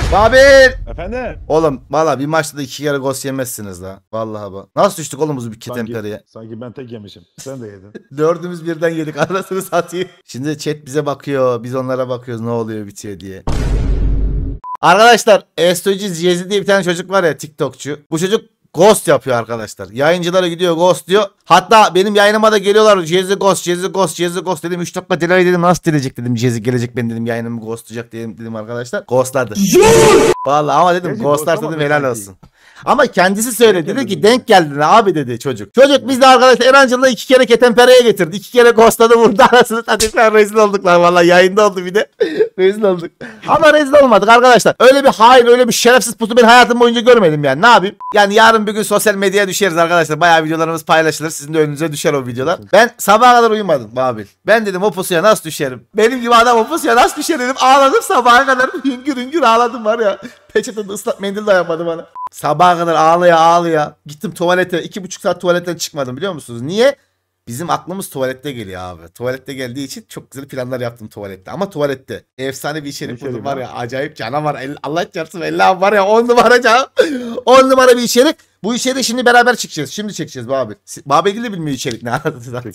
Babil. Efendim? Oğlum valla bir maçta da 2 kere gol yemezsiniz la. Vallahi bak. Nasıl düştük oğlum biz bir ketenpereye? Sanki ben tek yemişim. Sen de yedin. Dördümüz birden yedik anasını satayım. Şimdi chat bize bakıyor. Biz onlara bakıyoruz ne oluyor bitiyor diye. Arkadaşlar Estoji Ziyezi diye bir tane çocuk var ya TikTokçu. Bu çocuk ghost yapıyor arkadaşlar. Yayıncılara gidiyor ghost diyor. Hatta benim yayınıma da geliyorlar. Jezi ghost, Jezi ghost, Jezi ghost dedim. 3 dakika delay dedim. Nasıl gelecek dedim. Jezi gelecek ben dedim. Yayınımı ghostlayacak dedim arkadaşlar. Ghostladı. Vallahi ama dedim ghostlar dedim helal olsun. Ama kendisi söyledi dedi ki denk geldin abi dedi çocuk. Çocuk biz de arkadaşlar Erancıl'da 2 kere ketenpereye getirdi. 2 kere ghostladı vurdu anasını satayım. Rezil olduklar vallahi yayında oldu bir de. Rezil olduk. Ama rezil olmadık arkadaşlar. Öyle bir hain öyle bir şerefsiz pusu ben hayatım boyunca görmedim yani. Ne yapayım? Yani yarın bir gün sosyal medyaya düşeriz arkadaşlar. Bayağı videolarımız paylaşılır. Sizin de önünüze düşer o videolar. Ben sabaha kadar uyumadım Babil. Ben dedim o pusuya nasıl düşerim? Benim gibi adam o pusuya nasıl düşer dedim. Ağladım sabaha kadar. Hüngür hüngür ağladım var ya. Peçetede ıslak mendil dayanmadı bana. Sabaha kadar ağlaya ağlaya. Gittim tuvalete. 2,5 saat tuvaletten çıkmadım biliyor musunuz? Niye? Bizim aklımız tuvalette geliyor abi. Tuvalette geldiği için çok güzel planlar yaptım tuvalette. Ama tuvalette. Efsane bir içerik buldum var ya. Acayip canavar. Allah çarpsın. Allah var ya 10 numara canım. 10 numara bir içerik. Bu içeriği şimdi beraber çıkacağız. Şimdi çekeceğiz Babil. Babil de bilmiyor içerik ne anladın zaten.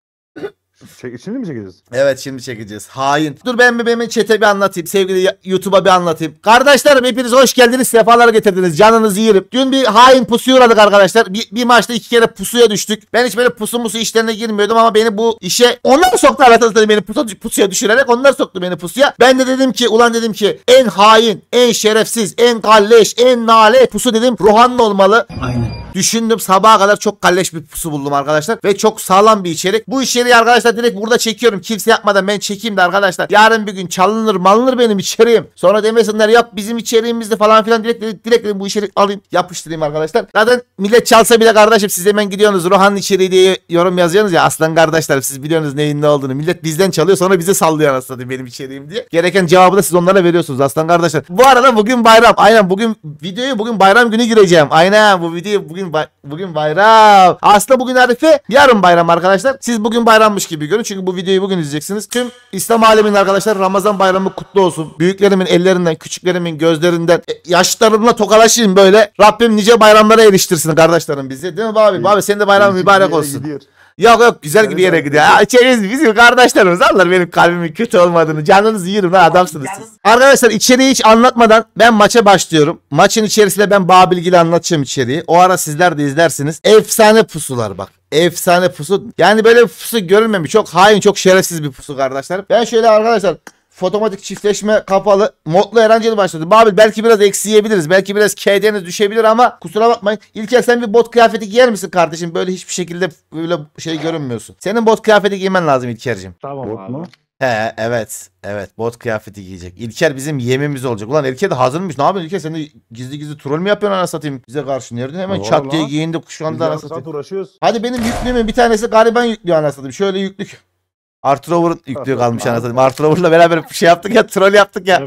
Şimdi mi çekeceğiz? Evet şimdi çekeceğiz. Hain. Dur ben benim chat'e bir anlatayım. Sevgili YouTube'a bir anlatayım. Kardeşlerim hepiniz hoş geldiniz. Sefalar getirdiniz. Canınızı yerim. Dün bir hain pusuya uğradık arkadaşlar. Bir maçta 2 kere pusuya düştük. Ben hiç böyle pusu işlerine girmiyordum ama beni bu işe onlar soktu arkadaşlar beni pusuya düşürerek onlar soktu beni pusuya. Ben de dedim ki ulan dedim ki en hain, en şerefsiz, en kalleş, en nale pusu dedim. Rohanlı olmalı. Aynen. Düşündüm sabaha kadar çok kalleş bir pusu buldum arkadaşlar. Ve çok sağlam bir içerik. Bu içeriği arkadaşlar direkt burada çekiyorum. Kimse yapmadan ben çekeyim de arkadaşlar. Yarın bir gün çalınır malınır benim içeriğim. Sonra demesinler yap bizim içeriğimizde falan filan. Direkt bu içerik alayım yapıştırayım arkadaşlar. Zaten millet çalsa bile kardeşim siz hemen gidiyorsunuz. Rohan'ın içeriği diye yorum yazıyorsunuz ya. Aslan kardeşlerim siz biliyorsunuz neyin ne olduğunu. Millet bizden çalıyor sonra bize sallıyor aslında benim içeriğim diye. Gereken cevabı da siz onlara veriyorsunuz aslan kardeşler. Bu arada bugün bayram. Aynen bugün bayram günü gireceğim. Aynen bu videoyu bugün bayram. Aslında bugün Arife, yarın bayram arkadaşlar. Siz bugün bayrammış gibi görün. Çünkü bu videoyu bugün izleyeceksiniz. Tüm İslam aleminin arkadaşlar Ramazan bayramı kutlu olsun. Büyüklerimin ellerinden, küçüklerimin gözlerinden, yaşlarımla tokalaşayım böyle. Rabbim nice bayramlara eriştirsin kardeşlerim bizi. Değil mi abi? Abi senin de bayramın mübarek olsun. Yok güzel bir yere gidiyor. İçeriğimiz bizim kardeşlerimiz. Allah benim kalbimin kötü olmadığını. Canınızı yerim lan adamsınız siz. Arkadaşlar içeriği hiç anlatmadan ben maça başlıyorum. Maçın içerisinde ben Babilgil'i anlatacağım içeriği. O ara sizler de izlersiniz. Efsane pusular bak. Efsane pusu. Yani böyle bir pusu görülmemiş. Çok hain, çok şerefsiz bir pusu kardeşler. Ben şöyle arkadaşlar fotomatik çiftleşme kapalı modlu eğlenceli başladı. Babil belki biraz eksi yiyebiliriz. Belki biraz KD'niz düşebilir ama kusura bakmayın. İlker sen bir bot kıyafeti giyer misin kardeşim? Böyle hiçbir şekilde böyle şey görünmüyorsun. Senin bot kıyafeti giymen lazım İlker'cim. Tamam bot abi. He evet. Evet bot kıyafeti giyecek. İlker bizim yemimiz olacak. Ulan İlker de hazırmış. Ne yapıyorsun İlker? Sen de gizli troll mü yapıyorsun anasını satayım? Bize karşı nereden hemen çat diye giyindi kuşandı anasını satayım. Uğraşıyoruz. Hadi benim yüklüğümün bir tanesi gariban yüklüyor anasını satayım. Şöyle yüklük. Artrover'ın yüklüğü kalmış anasını satayım. Artrover'la beraber bir şey yaptık ya, troll yaptık ya.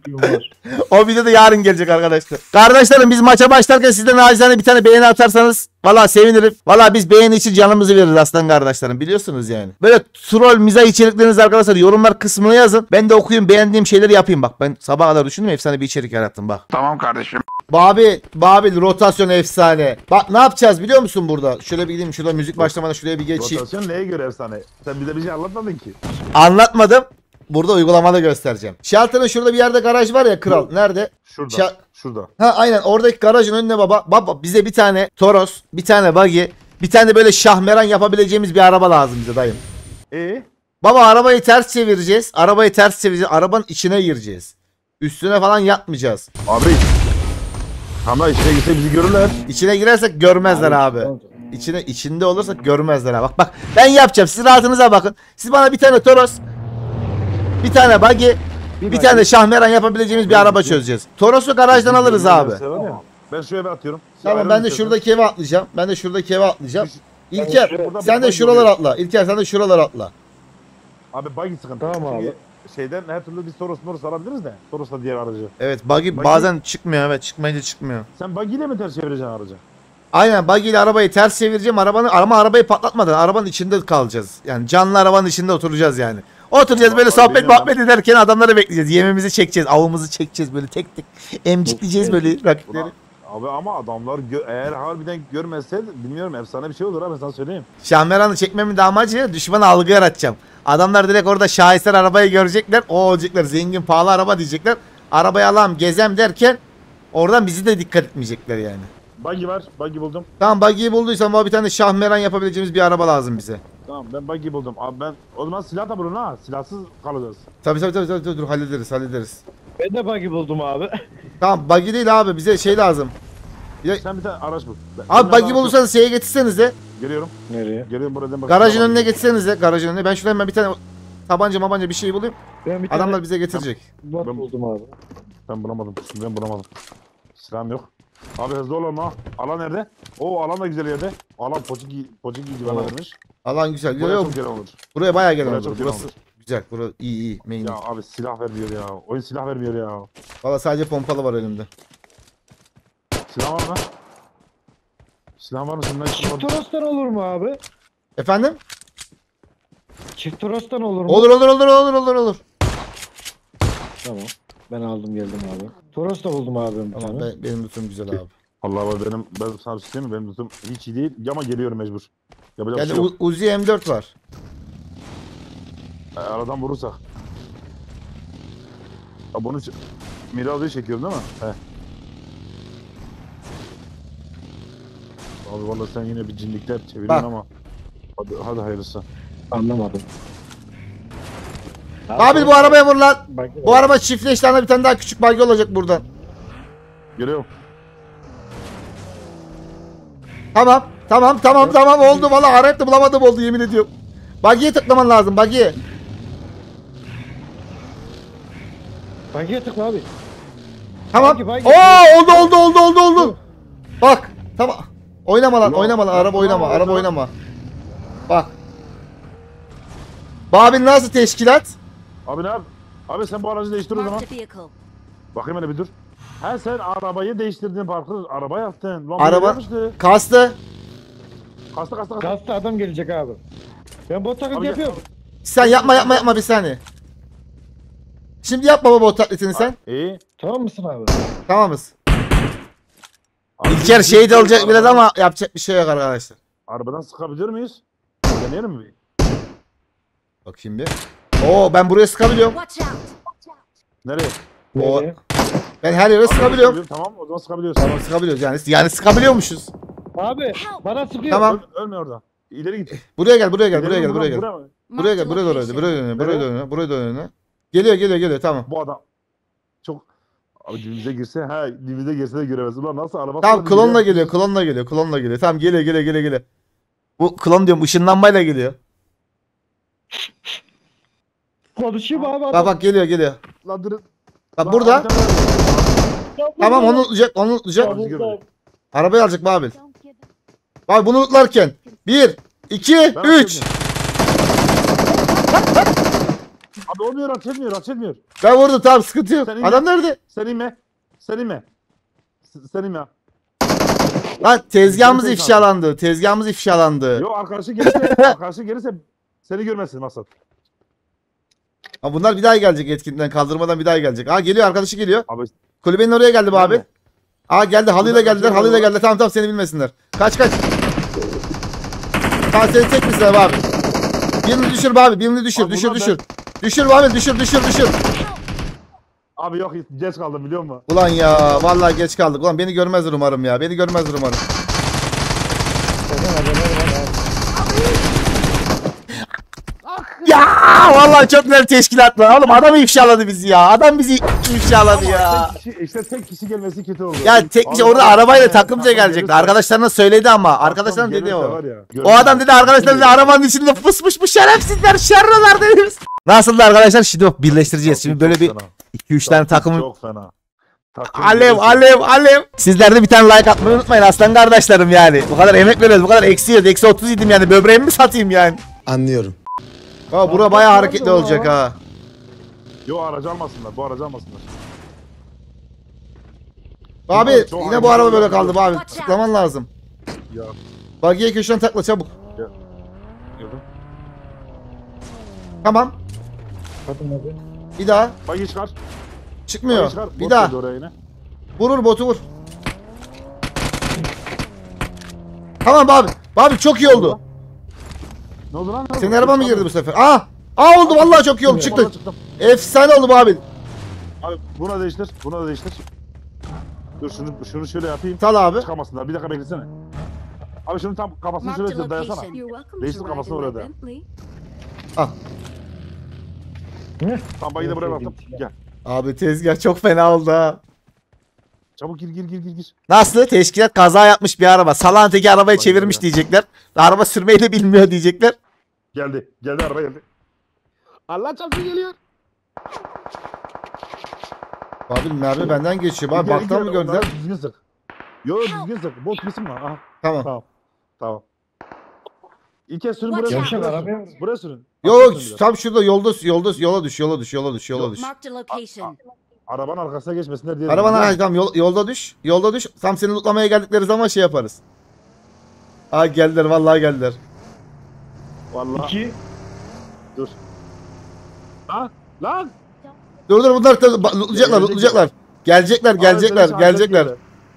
O video da yarın gelecek arkadaşlar. Kardeşlerim biz maça başlarken sizden nacizane bir tane beğeni atarsanız valla sevinirim. Valla biz beğeni için canımızı veririz aslan kardeşlerim biliyorsunuz yani. Böyle troll mizah içerikleriniz arkadaşlar yorumlar kısmına yazın. Ben de okuyayım beğendiğim şeyleri yapayım bak. Ben sabaha kadar düşündüm efsane bir içerik yarattım bak. Tamam kardeşim. Babil rotasyon efsane. Bak ne yapacağız biliyor musun burada? Şöyle bir gideyim şurada müzik başlamadan şuraya bir geçeyim. Rotasyon neye göre efsane? Sen bize bir şey anlatmadın ki. Anlatmadım. Burada uygulamada göstereceğim. Shelter'ın şurada bir yerde garaj var ya kral. Nerede? Şurada. Ha aynen oradaki garajın önüne baba. Baba bize bir tane Toros, bir tane buggy, bir tane böyle şahmeran yapabileceğimiz bir araba lazım bize dayım. Baba arabayı ters çevireceğiz. Arabanın içine gireceğiz. Üstüne falan yatmayacağız. Abi. Ama içine girse bizi görürler. İçine girersek görmezler abi. İçinde olursak görmezler abi. Bak ben yapacağım. Siz rahatınıza bakın. Siz bana bir tane Toros, bir tane buggy, bir tane şahmeran yapabileceğimiz bir araba çözeceğiz. Toros'u garajdan alırız abi. Ben şu eve atıyorum. Tamam ben de şuradaki eve atlayacağım. İlker sen de şuralara atla. Abi buggy sıkıntı. Tamam abi. Şeyden her türlü biz Toros alabiliriz de. Toros'la diğer aracı. Evet buggy bazen çıkmıyor evet çıkmayınca çıkmıyor. Sen buggy ile mi ters çevireceksin aracı? Aynen buggy ile arabayı ters çevireceğim ama arabayı patlatmadan arabanın içinde kalacağız. Yani canlı arabanın içinde oturacağız yani. Oturacağız böyle Vallahi sohbet bilmiyorum. muhabbet ederken adamları bekleyeceğiz. Yemimizi çekeceğiz, avımızı çekeceğiz böyle tek tek. Emcikleyeceğiz böyle rakipleri. Ulan, abi ama adamlar eğer harbiden görmezse bilmiyorum efsane bir şey olur abi ben sana söyleyeyim. Şahmeran'ı çekmemin de amacı düşmana algı yaratacağım. Adamlar direkt orada şaheser arabayı görecekler. O olacaklar zengin pahalı araba diyecekler. Arabayı alalım gezem derken oradan bizi de dikkat etmeyecekler yani. Buggy var. Buggy buldum. Tamam buggy'yi bulduysan bana bir tane Şahmeran yapabileceğimiz bir araba lazım bize. Tamam ben buggy buldum. Abi ben o zaman silah da bulun ha. Silahsız kalacağız. Tabii, dur hallederiz. Ben de buggy buldum abi. Tamam buggy değil abi bize şey lazım. Sen bir tane araç bul. Abi buggy bulursanız şeye getirseniz de Geliyorum. Nereye? Geliyorum buradan bak. garajın önüne getirseniz de garajın önüne. Ben şuraya hemen bir tane tabanca bir şey bulayım. Ben bir Adamlar tane bize getirecek. bot Ben- buldum abi. Ben bulamadım. Ben bulamadım. Silahım yok. Abi hızlı olun ha. Alan nerede? O alan da güzel yerde. Alan Pociki civarına vermiş. Alan güzel. Yok Buraya yok çok gelen olur. buraya bayağı gelen Buraya olur. çok gelen Burası olur. güzel. Burası iyi. Main. Ya abi silah vermiyor ya. Oyun silah vermiyor ya. Valla sadece pompalı var elimde. Silah var mı? Silah var mı? Senin Çift Toros'tan olur mu abi? Efendim? Çift Toros'tan olur mu? Olur. Tamam. Ben aldım geldim abi. Toros da buldum abi bir Tamam tane. benim lütfum güzel abi. Allah var ben sana bir şey söyleyeyim mi? Benim tutum hiç iyi değil ama geliyorum mecbur. Yapacak bir Yani şey yok. Uzi M4 var. Aradan vurursak. Ha bunu Miraz'ı çekiyorum değil mi? He. Abi vallahi sen yine bir cinlikler çeviriyorsun Bak. ama. Hadi hayırlısı. Anlamadım. Abi bu arabaya vur lan. Buggy Bu araba çiftleşti ana bir tane daha küçük buggy olacak buradan. Geliyorum. Tamam oldu valla arayıp da bulamadım oldu yemin ediyorum. Buggy'ye tıklaman lazım buggy'ye. Buggy'ye tıkla abi. Tamam. Buggy. Oldu. Bak tamam. Oynama lan araba oynama. Bak. Babin nasıl teşkilat? Abi ne yap? Abi sen bu aracı değiştir o zaman. Marked a vehicle. Bakayım hele bir dur. He sen arabayı değiştirdin parkı. Araba yaptın. Lan Araba- böyle yapmıştı. Kastı. Kasta. Kastı adam gelecek abi. Ben bot taklit Abi yapıyorum. Sen yapma bir saniye. Şimdi yapma baba o taklitini sen. İyi. Tamam mısın abi? Tamamız. Abi İlker biz- şey de olacak arabadan- biraz ama yapacak bir şey yok arkadaşlar. Arabadan sıkabiliyor muyuz? Deneyelim mi? Bakayım bir. Oo ben buraya sıkabiliyorum. Watch out. Nereye? O, Nereye? ben her yere sıkabiliyorum. Tamam o zaman sıkabiliyorsun. Tamam sıkabiliyoruz yani sıkabiliyormuşuz. Abi bana sıkıyor. Tamam. Ölme orada. İleri git. Buraya gel. Buraya İleri mi, gel. mı? Buraya gel. Marked a Buraya doğru. location. Buraya doğru. Geliyor tamam. Bu adam çok abi dibimize girse dibimize girse de göremez. Ulan nasıl araba Tamam kullanıyor klonla ya? geliyor. Tamam geliyor. Bu klon diyorum ışınlanmayla geliyor. Konuşayım abi adam. Bak geliyor. Lan durun. Bak Lan burada. abi sen- Tamam onu unutacak. Abi görmedim. Arabayı alacak Babil. Don't give it. Babil bunu unutlarken. 1, 2, Ben 3. Abi olmuyor açılmıyor. Ben vurdum tamam sıkıntı yok. Sen inme. Adam nerede? Sen inme. Sen inme. Lan tezgahımız Sen ifşalandı. Yo arkadaşı gelirse seni görmezsin Maksat. Ha bunlar bir daha gelecek etkinlikten kaldırmadan bir daha gelecek. Ha geliyor arkadaşı geliyor. Abi Kulübenin oraya geldi Babil. Nerede? Aa geldi halıyla Burada geldiler kaçıyor halıyla mu? geldiler tamam seni bilmesinler. Kaç. Tamam seni tek misin abi? Birini düşür Babil birini düşür Abi düşür. bunlar Düşür Babil düşür. abi yok geç kaldım biliyor musun? Ulan ya vallahi geç kaldık. Ulan beni görmezler umarım ya. Ya vallahi çok güzel teşkilat var. Oğlum adam ifşaladı bizi ya. Adam bizi ifşaladı ya. Tek kişi gelmesi kötü oldu. Ya tek kişi Abi, orada abi, arabayla abi, takımca takım gelecekti. gelirse- Arkadaşlarına söyledi ama. Arkadaşlarım takım dedi gelirse o. var ya, O adam dedi arkadaşlar dedi arabanın içinde fısmış bu şerefsizler şerrolar dedi. Nasıldı arkadaşlar? Şimdi bak birleştireceğiz. Şimdi böyle bir 2-3 tane takımı. Çok fena. Takım Alev gelirse- alev. Sizler de bir tane like atmayı unutmayın aslan kardeşlerim yani. Bu kadar emek veriyoruz. Bu kadar eksi yiyoruz. Eksi 30 yedim yani. Böbreğimi mi satayım yani? Anlıyorum. Ha bura bayağı hareketli olacak ha. Yo aracı almasınlar. Bu aracı almasınlar. Abi Çok yine bu araba böyle hareketli kaldı abi. Watch out. Tıklaman lazım. Ya Bagiye köşeden takla çabuk. gördüm. Tamam. Kapatın abi. Bir daha. Bagi çıkar. Çıkmıyor. Bagi çıkar. Bir Bot daha. geldi oraya yine. Vurur botu vur. Tamam abi. Abi çok iyi oldu. Ne oldu lan? Ne oldu? Senin araba mı girdi bu Çıktım. sefer? Aa oldu vallahi çok iyi oldu. Çıktı. Vallahi çıktım. Efsane oldu bu abi. Abi buna değiştir. Buna da değiştir. Dur şunu şöyle yapayım. Sal abi. Çıkamasınlar. Bir dakika beklesene. Abi şunu tam kafasını Marked a şöyle dayasana. location. You're welcome Değiştir to ride kafasını in my oraya da. Bentley. Tamam Bagi de buraya Evet, baktım. sevdiğim Gel. Abi tezgah çok fena oldu ha. Çabuk gir. Nasıl? Teşkilat kaza yapmış bir araba. Salağın teki arabayı Vay çevirmiş be. diyecekler. Araba sürmeyi de bilmiyor diyecekler. Geldi. Geldi araba geldi. Allah çarpsın geliyor. Abi mermi benden geçiyor. Abi Gel, baktan gel, mı gördüler? onları Düzgün sık. Yo düzgün sık. Bot kesin mi? Aha. Tamam. Tamam. İlk kez sürün Watch buraya out. sürün. Yavşak arabaya vur. Buraya sürün. Yok Arkaya sürün biraz. tam şurada yola düş. Marked a location. Arabanın arkasına geçmesinler diye. Arabanın tamam yolda düş. Tam seni lootlamaya geldikleri zaman şey yaparız. Aa geldiler vallahi geldiler. Vallahi. 2. Dur. Lan. Dur bunlar lootlayacaklar. Gelecekler.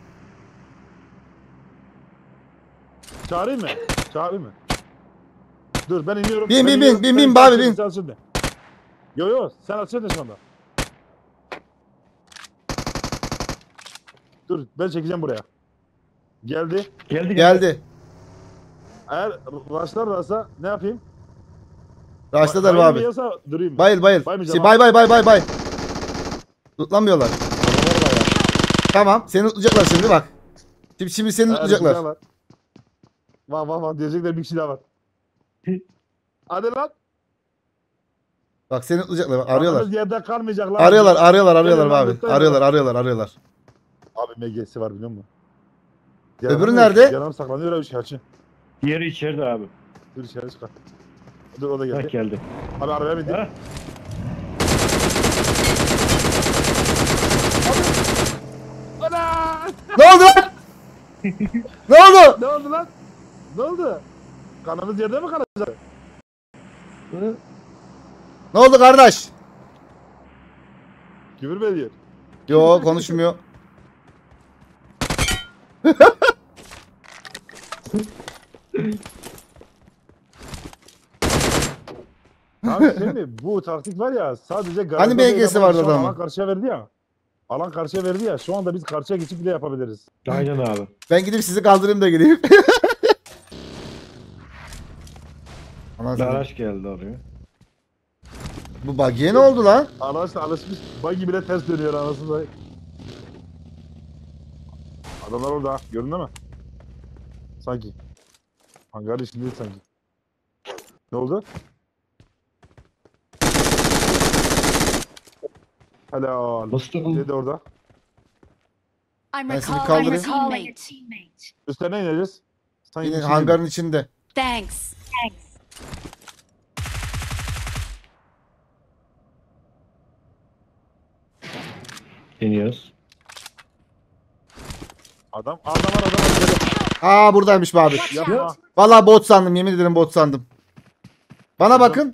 Çağırayım mı? Dur ben iniyorum. Bin, Ben bin, iniyorum. bin, Sen bin, sen abi, sür, bin. sen sür de. Yo sen açsana şu anda. Dur ben çekeceğim buraya. Geldi. Geldi. Eğer rushlarlarsa ne yapayım? Raşladılar abi. Bayılmıyorsa durayım. Bayıl. Baymayacağım Bay. Lootlanmıyorlar. Tamam seni lootlayacaklar şimdi bak. Şimdi seni lootlayacaklar. Var. Diyecekler bir kişi daha var. Hadi lan. Bak seni lootlayacaklar. Arıyorlar. Yalnız yerde kalmayacak lan. Arıyorlar Gelin lan, abi. lütfen. Arıyorlar. Abi MG'si var biliyor musun? Öbürü nerede? Yanım saklanıyor öyle şarkı. Diğeri içeride abi. Dur içeri çıkar. Dur o da Heh, geldi. geldi. Abi arabaya bindi. Ha? Ana! Ne oldu lan? Ne oldu? Ne oldu lan? Ne oldu? Kanımız yerde mi kalacak? Ne oldu kardeş? Küfür mü ediyor? Yo konuşmuyor. Abi şey mi? Bu taktik var ya sadece garajda Hani değil MG'si ama vardı şu an adamın? Alan karşıya verdi ya. Alan karşıya verdi ya. Şu anda biz karşıya geçip bile yapabiliriz. Aynen abi. Ben gidip sizi kaldırayım da gideyim. Aman sen- Garaj geldi oraya. Bu buggy'e ne oldu lan? Arkadaşlar alışmış. Buggy bile ters dönüyor anasını. Adamlar orada. Göründü mü? Sanki. Hangarın içinde değil sanki. Ne oldu? Helal. Dostum. Dedi orada. I'm Ben seni recalling a kaldırayım. teammate. Üstlerine ineceğiz. Sanki Yine bir şey hangarın içinde. Thanks. İniyoruz. Adam var. Aa buradaymış be abi. Yapma. Vallahi bot sandım yemin ederim bot sandım. Bana bakın.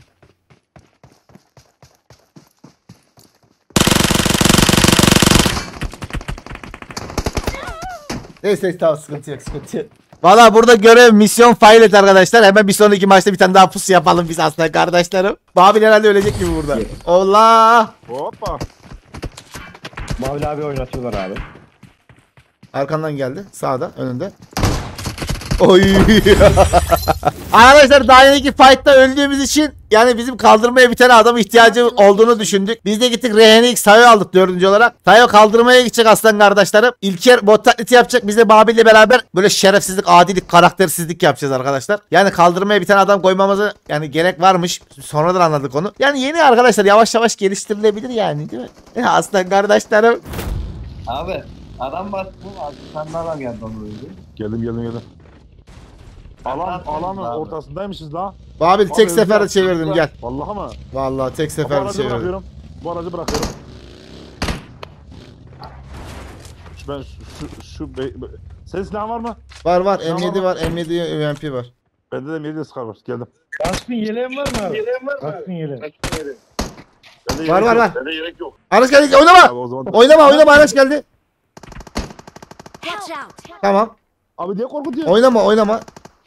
Neyse tamam sıkıntı yok. Valla burada görev misyon fail et arkadaşlar. Hemen bir sonraki maçta bir tane daha pusu yapalım biz aslında kardeşlerim. Babil herhalde ölecek gibi burada. Allah. Hoppa. Mavi abi oynatıyorlar abi. Arkandan geldi. Sağda önünde. Oy. Arkadaşlar daha yeni fight'ta öldüğümüz için yani bizim kaldırmaya bir tane adam ihtiyacı olduğunu düşündük. Biz de gittik RHNX Tayo aldık 4. olarak. Tayo kaldırmaya gidecek aslan kardeşlerim. İlker bot taklidi yapacak. Biz de Babil'le beraber böyle şerefsizlik, adilik, karaktersizlik yapacağız arkadaşlar. Yani kaldırmaya bir tane adam koymamıza yani gerek varmış. Sonradan anladık onu. Yani yeni arkadaşlar yavaş yavaş geliştirilebilir yani değil mi? Aslan kardeşlerim. Abi adam bastı. Abi sen de adam geldi onu öldü. Geldim. Alanın Abi. ortasındaymışız daha. Babil tek Abi, seferde hızlı. çevirdim gel. Vallahi mı? Vallahi tek Bu seferde aracı çevirdim. bırakıyorum. Bu aracı bırakıyorum. Ben senin silahın var mı? Var Tamam, M7 tamam. var M7 UMP var. Bende de 7 Scar var. Geldim. Kaskın yeleğin var mı abi? Kaskın yeleğin. Bende Var, gerek var, yok. var. Bende gerek yok. Araç geldi. Abi Oynama. o zaman. Oynama araç geldi. Watch out. Tamam. Abi niye korkutuyorsun? Oynama.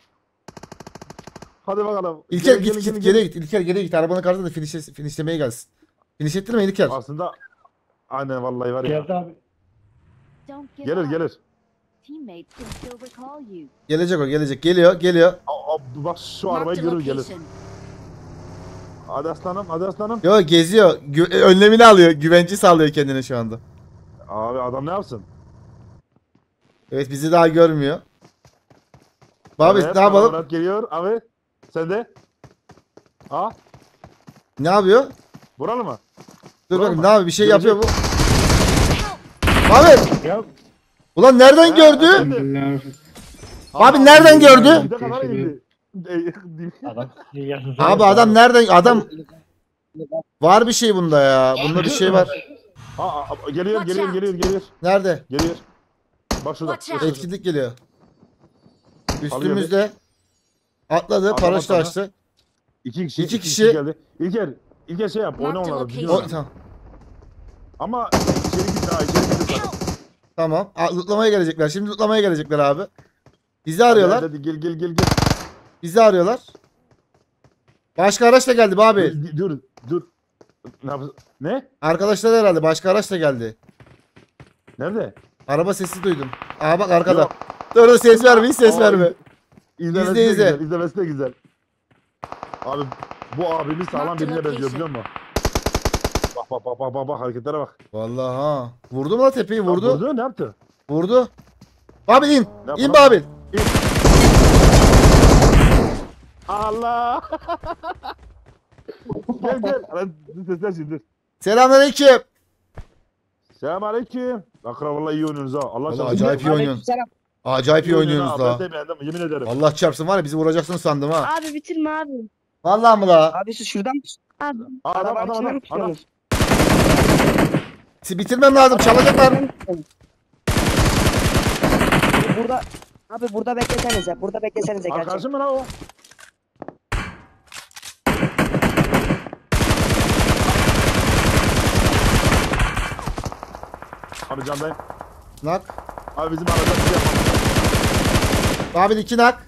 Hadi bakalım. İlker Gelin, git gelin, git gelin, geriye git. İlker geriye git. Arabanın karşısında da finishlemeye gelsin. Finish ettirme İlker. Aslında aynen vallahi var ya. Geldi abi. Don't give Gelir up. gelir. Teammates can still recall you. Gelecek o gelecek. Geliyor. Bak şu arabayı Marked a görür gelir. location. Hadi aslanım hadi aslanım. Yo geziyor. Önlemini alıyor. Güvenci sağlıyor kendine şu anda. Abi adam ne yapsın? Evet bizi daha görmüyor. Abi Evet, ne yapalım? Murat geliyor abi. Sen de. Ha? Ne yapıyor? Buralı mı? Dur Bravo. bakayım ne yapıyor? Bir şey Görecek. yapıyor bu. Abi! Ya. Ulan nereden Ha, gördü? sen de. Abi nereden gördü? Bir de kadar indi. Adam yazdı. Abi adam nereden? Adam var bir şey bunda ya. Bunda bir şey var. Geliyor Watch geliyor out. geliyor. Nerede? Geliyor. Bak şurada. Watch out. Etkinlik geliyor. Üstümüzde. Atladı, Adam paraşütü atladı. açtı. İki kişi kişi. geldi. İlker şey yap. Oyna Marked onları. location. biliyorlar. Tamam. Ama içeri git ha içeri git. Help. Tamam. Lootlamaya gelecekler. Şimdi lootlamaya gelecekler abi. Bizi arıyorlar. Hadi gel. Bizi arıyorlar. Başka araç da geldi be abi. Dur. Ne? Arkadaşlar herhalde başka araç da geldi. Nerede? Araba sesi duydum. Aa bak arkada. Yok. Dur ses verme hiç ses Aa, verme. İzlemesi İzle, de izle. güzel. İzlemesi de güzel. Abi bu abimiz sağlam Marked birine benziyor location. biliyor musun? Bak hareketlere bak. Vallahi ha. Vurdu mu lan tepeyi Ya vurdu. Vurdu ne yaptı? Vurdu. Babil in. Ne İn yapalım? Babil. Allah! gel. Lan sesler şimdi. Selamünaleyküm. Selamünaleyküm. Akra vallahi iyi oynuyorsunuz ha. Allah Vallahi şahit. acayip iyi oynuyorsun. Acayip iyi oynuyorsunuz ha. da. Ben de beğendim yemin ederim. Allah çarpsın var ya bizi vuracaksın sandım ha. Abi bitirme abi. Vallahi mı la? Abi siz şuradan abi. Adam. Bitirmem lazım çalacaklar. Burada abi burada beklesenize. Burada beklesenize gerçekten. Arkadaşım mı lan o? Abi candayım. Nak. Abi bizim arada bir şey yapalım. Babil 2 nak.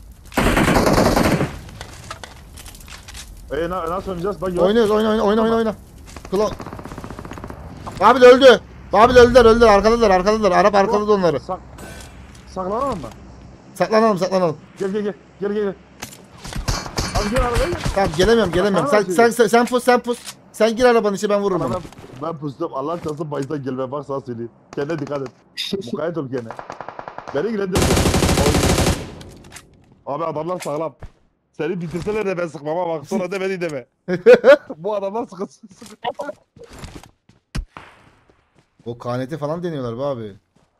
Nasıl oynayacağız? Bak yok. Oynuyoruz oyna. Klon. Babil öldü. Babil öldüler arkadadılar. Arap arkaladı onları. Saklanalım mı? Saklanalım. Gel. Abi gel arabaya gel. Tamam gelemiyorum. Sen pus. Sen gir arabanın içine ben vururum onu. Ben pustum. Allah çarpsın bayızdan gelme. Bak sana söyleyeyim. Kendine dikkat et. Mukayyet ol kendine. Beni ilgilendirme. Abi adamlar sağlam. Seni bitirseler de ben sıkmama bak. Sonra da beni deme. Bu adamlar sıkı. O KNT falan deniyorlar be abi.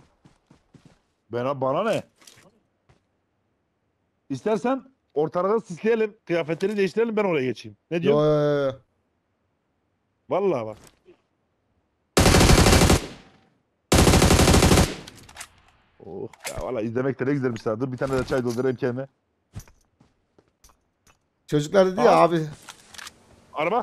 Bana ne? İstersen ortalığı sisleyelim. Kıyafetleri değiştirelim ben oraya geçeyim. Ne diyorsun? Yo. Vallahi bak. Oh ya valla izlemek de ne güzelmiş ha. Dur bir tane de çay doldurayım kendime. Çocuklar dedi ya Aa. abi. Araba.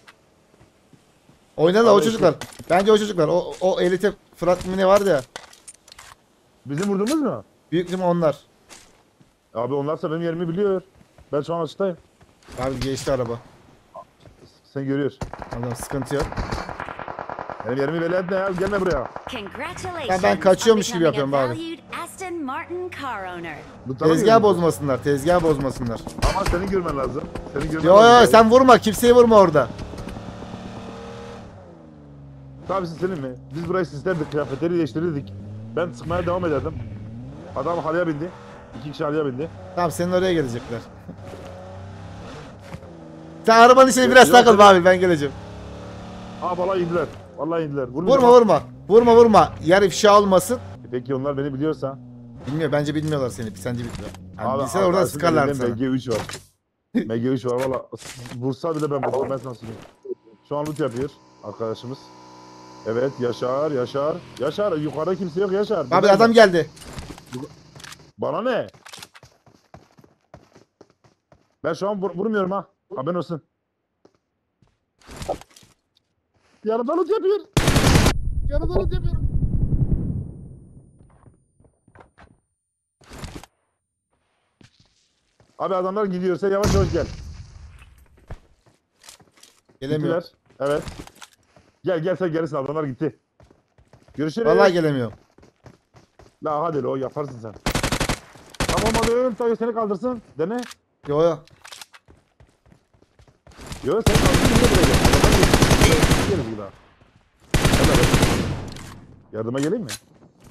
Oynadı o Abi, çocuklar. Bence o çocuklar. O elite Fırat mı ne vardı ya. Bizim vurduğumuz mu? Büyük ihtimal onlar. Abi onlarsa benim yerimi biliyor. Ben şu an açıktayım. Abi geçti araba. Sen görüyorsun. Adam sıkıntı yok. Benim yerimi belli etme ya. Gelme buraya. Congratulations. Ben kaçıyormuş on gibi becoming yapıyorum a abi. valued Aston Martin car owner. Bu tarafa Tezgah geliyor. bozmasınlar. Ama seni görmen lazım. Seni görmen Yo lazım. sen vurma kimseyi vurma orada. Tabii senin mi? Biz burayı sislerdik. Kıyafetleri değiştirirdik. Ben sıkmaya devam ederdim. Adam halıya bindi. 2 kişi halıya bindi. Tamam senin oraya gelecekler. Sen arabanın içine Yok, biraz yok, takıl yok. abi ben geleceğim. Aa vallahi indiler. Vallahi indiler. Vurmayacağım. Vurma. Yer ifşa olmasın. Peki onlar beni biliyorsa. Bilmiyor bence bilmiyorlar seni. Sence bilmiyor. Yani Abi, bilseler oradan arkadaşım sıkarlar elinde sana. MG3 var. MG3 var valla. Vursa bile ben vururum. Ben sana söyleyeyim. Şu an loot yapıyor arkadaşımız. Evet Yaşar. Yaşar yukarıda kimse yok Yaşar. Abi adam geldi. Bana ne? Ben şu an vurmuyorum ha. Haberin olsun. Yanımdan loot yapıyor. Yanımdan loot yapıyor. Abi adamlar gidiyor. Sen yavaş yavaş gel. Gelemiyor. Gittiler. Evet. Gel sen gerisin, adamlar gitti. Görüşürüz. Vallahi gelemiyorum. La hadi o yaparsın sen. Tamam hadi öl tabii seni kaldırsın. Dene. Yo yo. Yo sen kaldırsın niye buraya gel? Adamlar gitti. Geliriz bir daha. Hadi. Yardıma geleyim mi?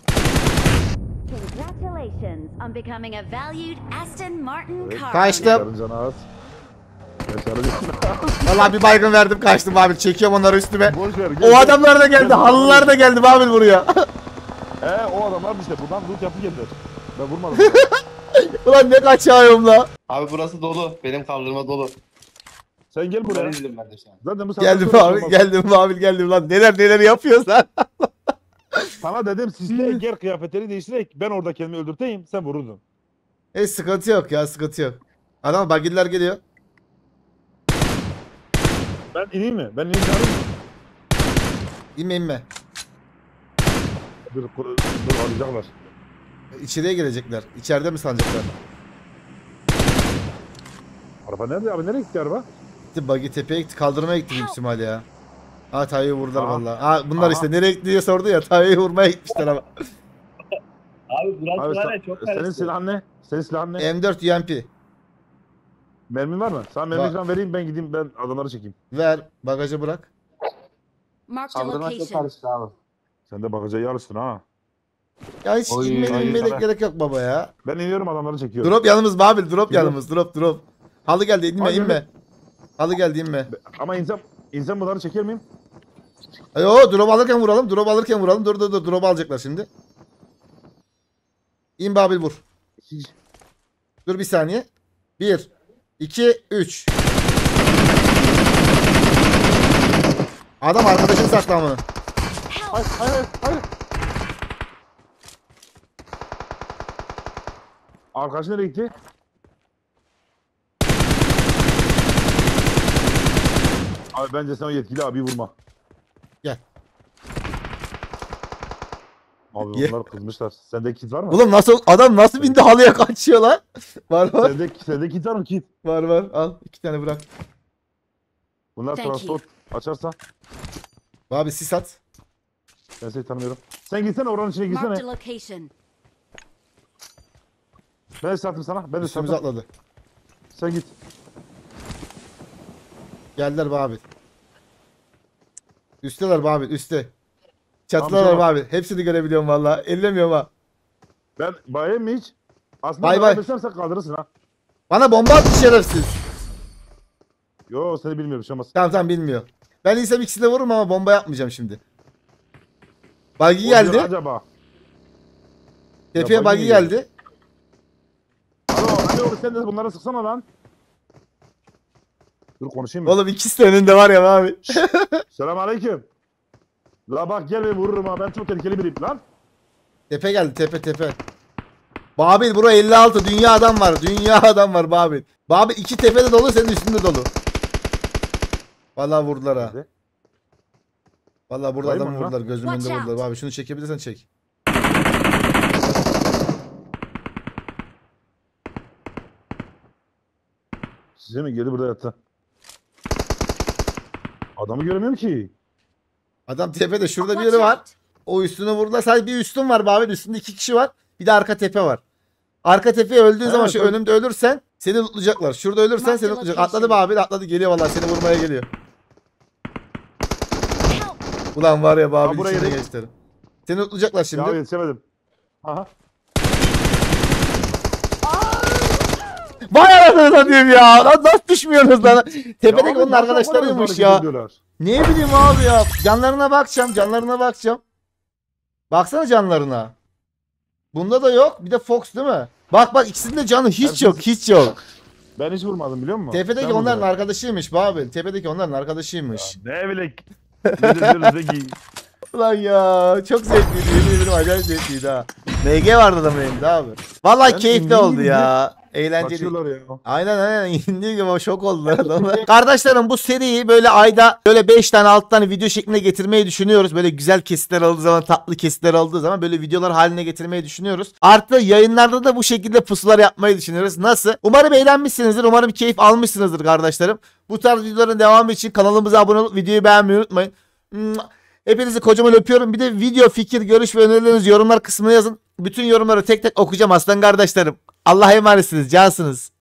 Congratulations on becoming a valued Aston Martin Evet. car Kaçtım. owner. Yaşar'ın canı az. Yaşar'ın canı az. Vallahi bir baygın verdim kaçtım abi. Çekiyorum onları üstüme. Boş ver. O adamlar da geldi. Halılar da geldi Babil buraya. O adamlar işte buradan loot yapı geldiler. Ben vurmadım. Ulan ne kaçıyorum la. Abi burası dolu. Benim kaldırma dolu. Sen gel buraya. Buraya indim ben de şu an. Zaten bu saatten Geldim sonra abi. olmaz. Geldim Babil geldim lan. Neler yapıyorsan. Sana dedim sizle gel kıyafetleri değiştirerek ben orada kendimi öldürteyim sen vururdun. Sıkıntı yok ya sıkıntı yok. Adam bagiller geliyor. Ben ineyim mi? Ben ineyim canım. İnme. Dur arayacaklar. İçeriye gelecekler. İçeride mi sanacaklar? Araba nerede abi? Nereye gitti araba? Gitti buggy tepeye gitti. Kaldırmaya gitti büyük ihtimal ya. Ha Tayyip'i vurdular Aha. vallahi. Bunlar Aha. işte nereye gitti diye sordu ya. Tayyip'i vurmaya gitmişler ama. Abi burası Abi var ya çok senin karıştı. silahın ne? Senin silahın ne? M4 UMP. Mermin var mı? Sana mermi Var. falan vereyim ben gideyim ben adamları çekeyim. Ver. Bagaja bırak. Marked a Kaldırma çok location. karıştı abi. Sen de bagaja iyi alıştın ha. Ya hiç Oy, inmedik sana. gerek yok baba ya. Ben iniyorum adamları çekiyorum. Drop yanımız Babil. Drop Drop. yanımız. Drop. Halı geldi. İnme Hadi inme. Halı geldi inme. Ama insan bunları çeker miyim? Yo drop alırken vuralım. Drop alırken vuralım. Dur. Drop alacaklar şimdi. İn Babil vur. Hiç. Dur bir saniye. 1 2 3. Adam arkadaşını saklamını. Hayır. Arkadaşı nereye gitti? Abi bence sen o yetkili abi vurma. Gel. Abi Gel. bunlar kızmışlar. Sende kit var mı? Oğlum adam nasıl bindi halıya kaçıyor lan? Var. Sende kit var mı kit? Var. Al 2 tane bırak. Bunlar Thank you. transport açarsa Abi sis at. ben seni tanımıyorum. Sen gitsene oranın içine Marked gitsene. a location. Ben de sattım sana. Ben de Üstümüze sattım. atladı. Sen git. Geldiler Babil. Üsteler Babil üstte. Çatılar Tamam. Babil. Hepsini görebiliyorum valla. Ellemiyorum ha. Ben bayayım mı hiç? Aslında Bay bay bay. sen kaldırırsın ha. Bana bomba attı şerefsiz. Yo seni bilmiyorum bir şey olmaz. Tamam bilmiyor. Ben insem ikisini de vururum ama bomba yapmayacağım şimdi. Buggy O diyor, geldi. acaba. Tepeye Ya, buggy buggy geliyor. geldi. Alo sen de bunlara sıksana lan. Dur konuşayım mı? Oğlum ikisi de önünde var ya abi. Selamünaleyküm. La bak gel ve vururum ha ben çok tehlikeli biriyim lan. Tepe geldi tepe. Babil bura 56 dünya adam var Babil. Babil iki tepede dolu senin üstünde dolu. Vallahi vurdular ha. Nerede? Vallahi burada Vay adamı bana. vurdular gözümün önünde Watch vurdular. Abi şunu çekebilirsen çek. Size mi geldi burada yattı? Adamı göremiyorum ki. Adam tepede şurada bir Watch yeri var. out. O üstüne vurdular. Sadece bir üstün var Babil. Üstünde 2 kişi var. Bir de arka tepe var. Arka tepeye öldüğün Evet, zaman şu evet. önümde ölürsen seni lootlayacaklar. Şurada ölürsen Mark seni the lootlayacak. Atladı location. Babil atladı geliyor vallahi seni vurmaya geliyor. Help. Ulan var ya Babil Ha, buraya içine gel. geçti. Seni lootlayacaklar şimdi. Ya yetişemedim. Aha. Vay anasını satayım ya. Lan nasıl düşmüyorsunuz lan? Tepedeki Ya abi, onun nasıl arkadaşlarıymış hareket ya. ediyorlar? Ne bileyim abi ya. Canlarına bakacağım. Baksana canlarına. Bunda da yok. Bir de Fox değil mi? Bak ikisinde canı hiç Herkes- yok. Ben hiç vurmadım biliyor musun? Tepedeki Sen onların vurdun. arkadaşıymış Babil. Tepedeki onların arkadaşıymış. Ne bilek. Ne diyoruz zeki. Ulan ya çok zevkliydi. Yemin ederim acayip zevkliydi ha. MG vardı da benim de abi. Vallahi Ben keyifli ineyim oldu mi? ya. Eğlenceli. Kaçıyorlar ya. Aynen indiği gibi şok oldular adamlar. Kardeşlerim bu seriyi böyle ayda böyle 5 tane 6 tane video şekline getirmeyi düşünüyoruz. Böyle güzel kesitler olduğu zaman, tatlı kesitler olduğu zaman böyle videolar haline getirmeyi düşünüyoruz. Artı yayınlarda da bu şekilde pusular yapmayı düşünüyoruz. Nasıl? Umarım eğlenmişsinizdir. Umarım keyif almışsınızdır kardeşlerim. Bu tarz videoların devamı için kanalımıza abone olup videoyu beğenmeyi unutmayın. Hepinizi kocaman öpüyorum. Bir de video, fikir, görüş ve önerilerinizi yorumlar kısmına yazın. Bütün yorumları tek tek okuyacağım aslan kardeşlerim. Allah'a emanetsiniz. Cansınız.